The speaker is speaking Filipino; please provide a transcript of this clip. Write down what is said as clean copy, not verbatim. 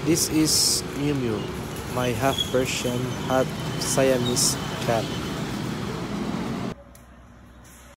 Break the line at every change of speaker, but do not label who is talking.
This is Miumio, my half Persian, half Siamese cat.